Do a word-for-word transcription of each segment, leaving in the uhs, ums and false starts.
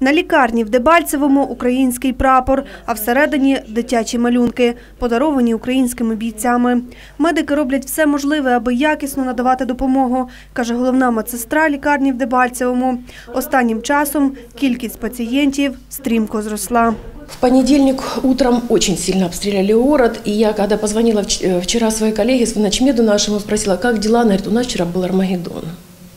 На лікарні в Дебальцевому український прапор, а всередині дитячі малюнки, подаровані українськими бійцями. Медики роблять все можливе, аби якісно надавати допомогу, каже головна медсестра лікарні в Дебальцевому. Останнім часом кількість пацієнтів стрімко зросла. В понедельник утром очень сильно обстреляли город, и я, когда позвонила вчера своей коллеге, начмеду нашему, спросила, как дела, она говорит, у нас вчера был Армагеддон.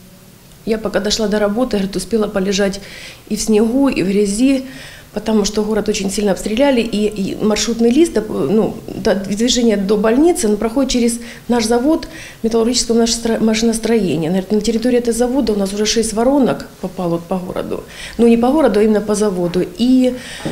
Я пока дошла до работы, говорит, успела полежать и в снегу, и в грязи, потому что город очень сильно обстреляли, и маршрутный лист, ну, движение до больницы, он проходит через наш завод металлургического машиностроения. На территории этого завода у нас уже шесть воронок попало по городу, ну не по городу, а именно по заводу. И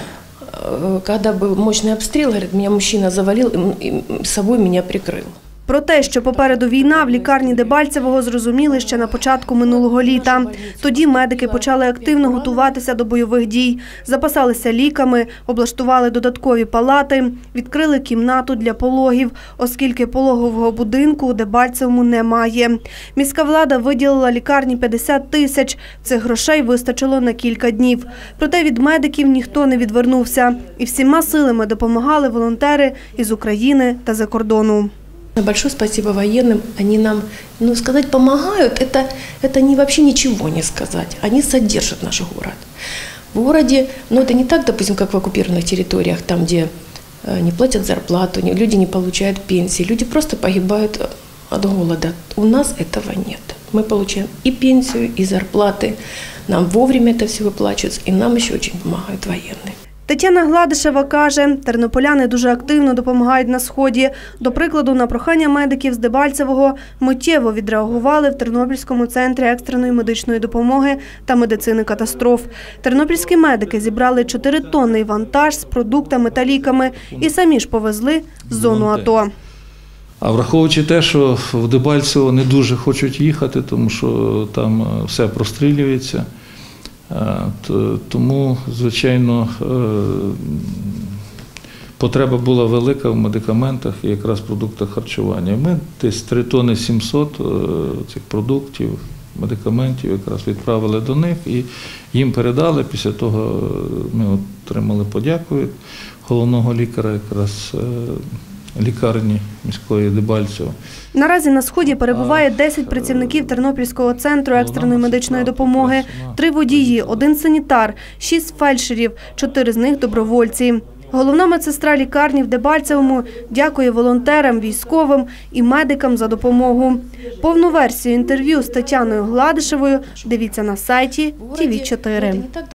когда был мощный обстрел, говорит, меня мужчина завалил и с собой меня прикрыл. Про те, що попереду війна, в лікарні Дебальцевого зрозуміли ще на початку минулого літа. Тоді медики почали активно готуватися до бойових дій. Запасалися ліками, облаштували додаткові палати, відкрили кімнату для пологів, оскільки пологового будинку у Дебальцевому немає. Міська влада виділила лікарні п'ятдесят тисяч. Цих грошей вистачило на кілька днів. Проте від медиків ніхто не відвернувся. І всіма силами допомагали волонтери із України та за кордону. Большое спасибо военным, они нам, ну, сказать, помогают, это, это не, вообще ничего не сказать, они содержат наш город. В городе, ну это не так, допустим, как в оккупированных территориях, там, где не платят зарплату, люди не получают пенсии, люди просто погибают от голода. У нас этого нет. Мы получаем и пенсию, и зарплаты, нам вовремя это все выплачивается, и нам еще очень помогают военные. Тетяна Гладишева каже, тернополяни дуже активно допомагають на Сході. До прикладу, на прохання медиків з Дебальцевого миттєво відреагували в Тернопільському центрі екстреної медичної допомоги та медицини катастроф. Тернопільські медики зібрали чотиритонний вантаж з продуктами та ліками і самі ж повезли в зону АТО. А враховуючи те, що в Дебальцево не дуже хочуть їхати, тому що там все прострілюється, тому, звичайно, потреба була велика в медикаментах і якраз продуктах харчування. Ми десь три тонни сімсот цих продуктів, медикаментів якраз відправили до них і їм передали. Після того ми отримали подяку від головного лікаря якраз лікарні міської Дебальцево. Наразі на Сході перебуває десять працівників Тернопільського центру екстреної медичної допомоги, три водії, один санітар, шість фельдшерів, чотири з них добровольці. Головна медсестра лікарні в Дебальцевому дякує волонтерам, військовим і медикам за допомогу. Повну версію інтерв'ю з Тетяною Гладишевою дивіться на сайті Ті Ві чотири.